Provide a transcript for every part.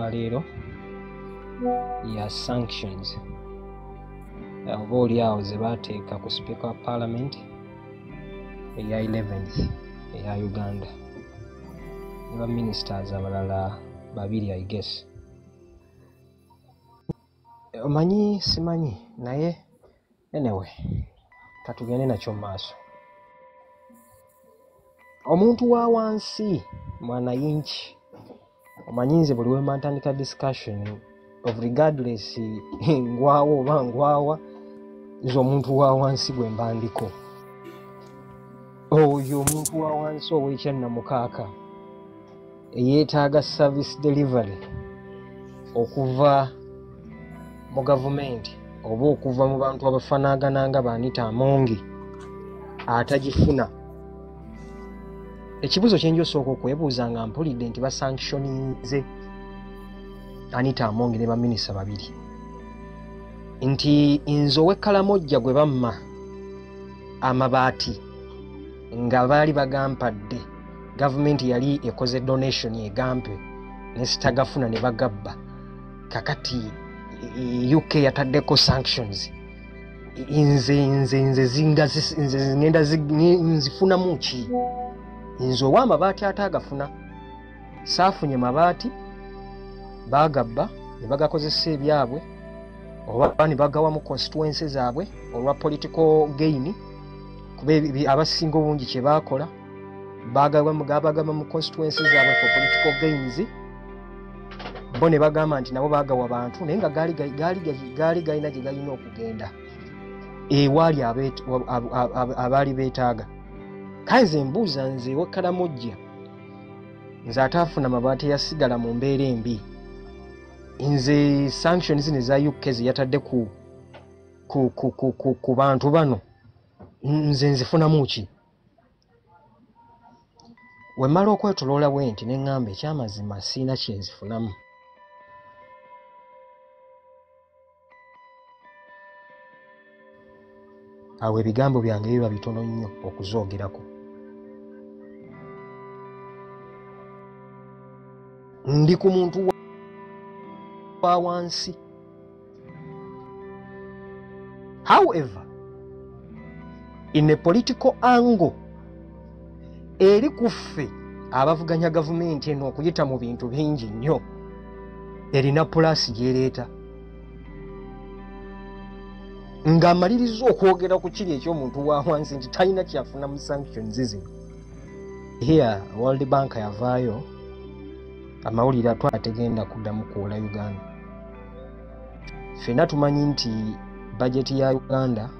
olwaleero ya sanctions oba oliawo ze baateeka ku speaker wa parliament eya 11th eya Uganda ne baministers abalala babiri I guess. Omanyi simanyi naye anyway katugende nakyo mu maaso. Omuntu wa wansi mwanayinki omanyi nze buli we ntandika discussion of regardless ngwawo oba ngwawa nze omuntu wa wansi gwe mbandiko. Oyo omuntu wa wansi ow'ekyannamukaaka eyeetaaga service delivery okuva mu gavumenti oba okuva mu bantu abafaanagana nga Anita Among atagifuna. Ekibuzo kye njosooka okwebuuza nga mpulidde nti basanctioninze Anita Among ne baminisita babiri nti nze ow'Ekkalamojja gwe bamma amabaati nga baali bagampadde gavumenti yali ekoze donation egampe ne sitagafuna ne bagabba kakati UK yataddeko sanctions nze ngenda nzifunamu ki? Nze ow'amabaati atagafuna saafunye mabaati bagabba ne bagakozesa ebyabwe oba ne bagawa mu constituency zaabwe olwa political gain kuba abasinga obungi kye baakola bagaba mu constituency zaabwe for political gains bo ne bagamba nti nabo bagawa abantu naye nga gaali galina gye galina okugenda ewaali abaali beetaaga. Kale nze mbuuza nze ow'Ekkalamojja nze ataafuna mabaati yasigala mu mbeera embi nze sanctions ne za UK ze yatadde ku bantu bano nze nzifunamu ki? We mmala okwetoloola bwe nti ne ŋŋamba ekyamazima siina kye nzifunamu. Awo ebigambo byange biba bitono nnyo okuzoogerako. Ndi ku muntu wa wansi. However, in a political angle eri kuffe abavuganya gavumenti eno okuyita mu bintu bingi nnyo erina pulasi gyereeta ng'amaliriza okwogera ku kiri eky'omuntu wa wansi nti talina kyafuna mu sanctions zino. Here World Bank yavaayo amawulire atwategenda kuddamu kuwola Uganda. Ffenna tumanyi nti bajeti ya Uganda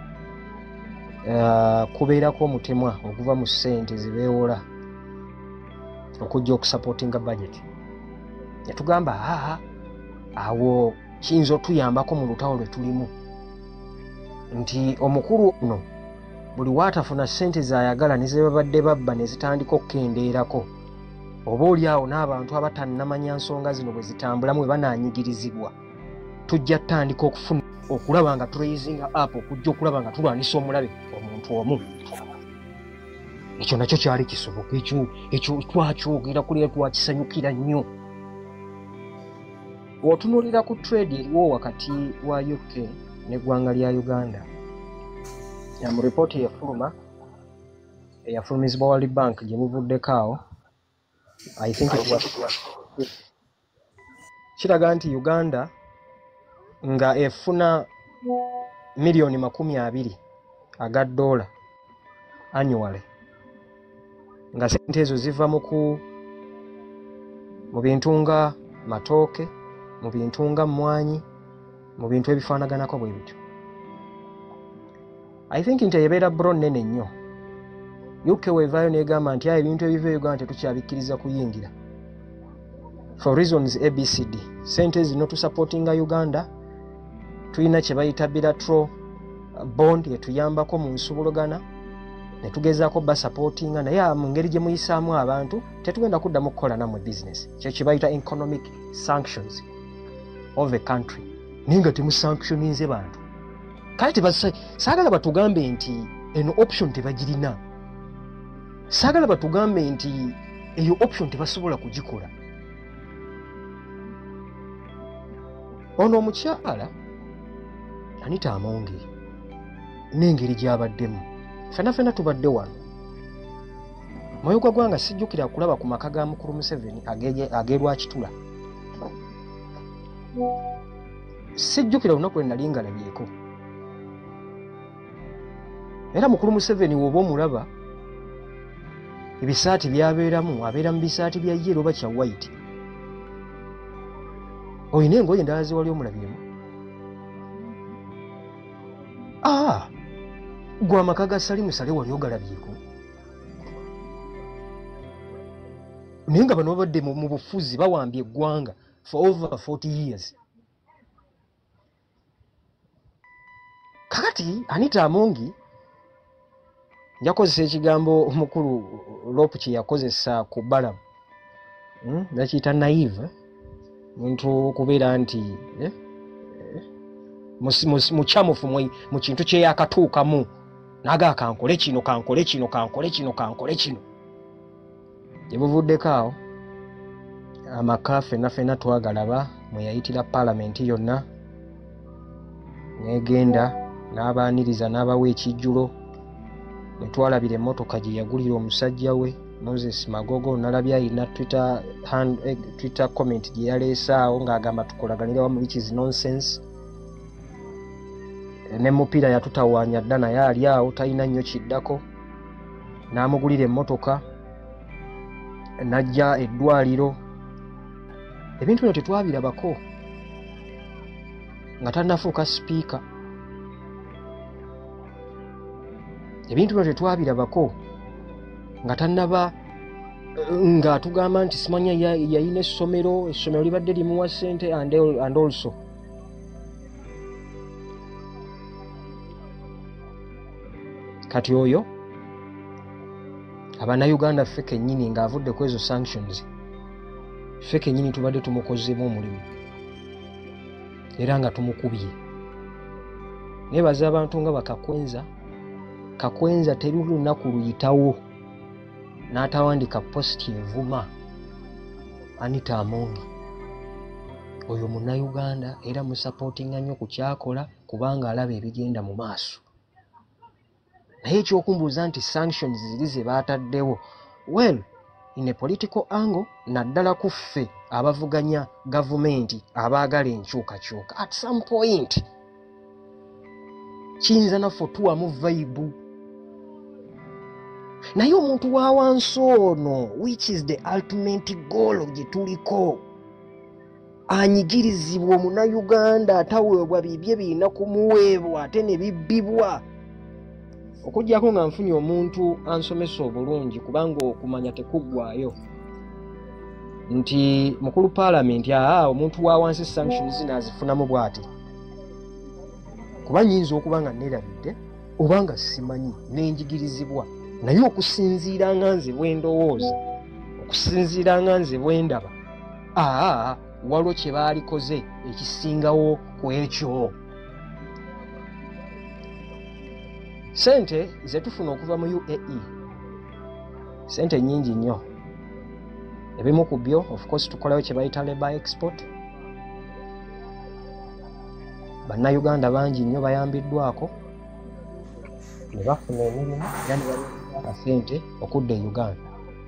kubeerako omutemwa okuva mu ssente zibeewola okujja okusapootinga budget. Yatugamba awo kiyinza otuyambako mu lutawo lwe tulimu nti omukulu ono buli waatafuna ssente zaayagala ne ze babadde babba ne zitandika okukendeerako oba oliawo n'abantu abatannamanya nsonga zino bwe zitambulamu bwe banaanyigirizibwa tujja ttandika okufuna okulaba nga tracing up okujja okulaba nga tulwanisa omulabe omuntu omu. Ekyo nakyo kyali kisoboka ekyo twakyogera kuleero twakisanyukira nnyo. Otunuulira ku trade eriwo wakati wa UK n'eggwanga lya Uganda mu ripooti eyafulumizibwa World Bank gye muvuddeko awo I think kiraga nti Uganda nga efuna milioni 20 aga dola annually nga sente ezo ziva mu bintu nga matooke mu bintu nga mmwanyi mu bintu ebifaanaganako bwe bityo. I think nti ebeera bro nnene nnyo. UK weevaayo n'egamba nti ebintu ebiva e Uganda tetukyabikkiriza kuyingira for reasons ABCD. Sente zino tusupportinga Uganda tulina kye bayita bilateral bond yetuyambako mu nsobulogana ne tugezaako basupportinga naye mu ngeri gye muyisaamu abantu tetugenda kuddamu kukola namwe business. Kyo kye bayita economic sanctions of a country naye nga temusanctioninze bantu. Kale saagala batugambe nti eno option tebagirina. Saagala batugambe nti eyo option tebasobola kugikola. ono omukyala Anita Amongi n'engeri gy'abaddemu ffenna tubadde wano Moyo gwa gwanga sijjukira kulaba ku maka ga mukulu Museveni ageerwakitula sijjukira olunaku lwe nali ngalabyeko era mukulu Museveni w'oba omulaba ebisaati by'abeeramu abeera mu bisaati bya yellow oba kya white oyina engoye endala ze wali omulabyemu gwe amaka ga Salimu Sale wali ogalabyeko naye nga bano babadde mu bufuzi bawambye eggwanga for over 40 years kakati Anita Amongi yakozesa ekigambo omukulu Lopu kye yakozesa ku Balamu nakiyita naive muntu okubeera nti mukyamufu mu kintu kye yakatuukamu naga kankole kino yebuvuddeko awo amaka ffenna twagalaba mwe yayitira paalamenti yonna negenda n'abaaniriza n'abawa ekijjulo ne twalabira emmotoka gye yagulira omusajja we Moses Magogo nalabye ayina Twitter comment gye yaleese awo ng'agamba tukolaganira wamu which is nonsense ne mupiira yatutawaanya dda naye ali awo talina nnyo kiddako n'amugulira emmotoka najja eddwaliro ebintu bino tetwabirabako nga tannafuuka sipiika ebintu bino tetwabirabako nga tannaba ng'atugamba nti simanya yayina essomero libadde limuwa ssente and also kati oyo Abannayuganda ffe kennyini ng'avudde ku ezo sanctions ffe kennyini tubadde tumukozeemu omulimu era nga tumukubye nebaza abantu nga Kakwenza teri lunaku luyitawo n'atawandika posti evuma Anita Amongi oyo Munnayuganda era musapootinga nnyo ku kyakola kubanga alaba ebigenda mu maaso naye ekyokumbuuza nti sanctions ziri ze baataddewo well in a political angle naddala ku ffe abavuganya gavumenti abaagala enkyukakyuka at some point kiyinza naffe tuwamu vibe naye omuntu wa wansi ono which is the ultimate goal gye tuliko anyigirizibwa Omunnayuganda ataweebwa bibye birina kumuweebwa ate ne bibbibwa okujjako nga nfunye omuntu ansomesa obulungi kubanga okumanya tekuggwaayo nti mukulu paalamenti omuntu wa wansi sanctions n'azifunamu bw'ati kuba nnyinza okuba nga neerabidde oba nga simanyi n'enjigirizibwa naye okusinziira nga nze bwe ndowooza okusinziira nga nze bwe ndaba waliwo kye baalikoze ekisingawo ku ekyo sente ze tufuna okuva mu UAE sente nnyingi nnyo ebimu ku byo of course tukolayo kye bayita labor export Bannayuganda bangi nnyo bayambiddwako ne bafuna emirimu era ne balina akasente okudda e Uganda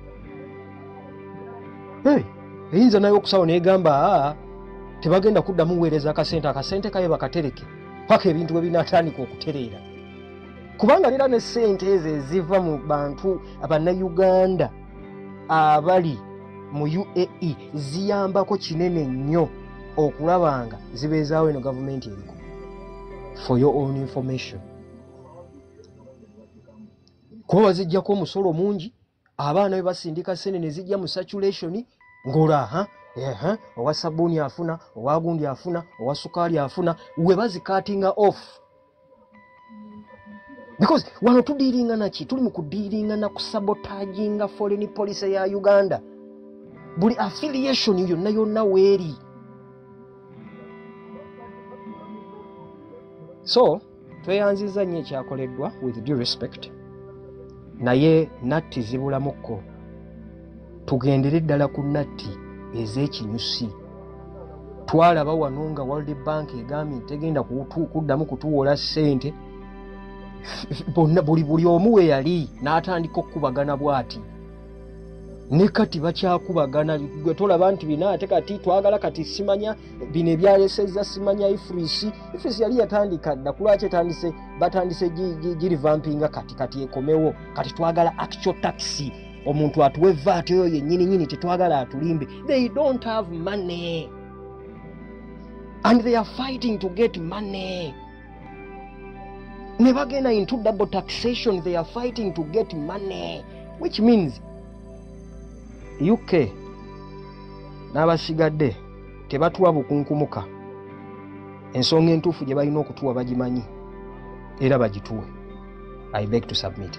eyinza naye okusawo negamba tebagenda kuddamu weereza akasente kaye bakatereke paka ebintu bwe binaatandika okutereera kubanga lera ne ssente ezo eziva mu bantu Abannayuganda abali mu UAE ziyambako kinene nnyo okulaba nga zibeezaawo eno gavumenti eriko for your own information kuba bazijjako omusolo mungi abaana be basindika ssente ne zijja mu saturation ng'ola owa sabbuuni afuna owa gundi afuna owa sukaali afuna we bazikatinga off because wano tudiiringa naki tuli mu kudiiringa na kusabotaginga foreign policy ya Uganda buli affiliation yonna weeri so tweyanziza nnyo ekyakoleddwa with due respect naye natti zibulamukko tugendere ddala ku natti ez'ekinyusi twalaba wano nga World Bank egambye tegenda kuddamu kutuwola ssente. Buli omu we yali n'atandika okukubagana bw'ati. Ne kati bakyakubagana gwe tolaba nti bina ate kati twagala kati simanya bino ebyalesezza simanya Ifrisi yali yatandika dda kulwaki batandise girivampinga kati ekomewo kati twagala actual taxi omuntu atuwe VAT oyo yennyini tetwagala atulimbe. They don't have money and they are fighting to get money. Ne bagenda into double taxation, they are fighting to get money, which means UK n'abasigadde tebatuwa bukunkumuka. Ensonga entuufu gye balina okutuwa bagimanyi era bagituwe. I beg to submit.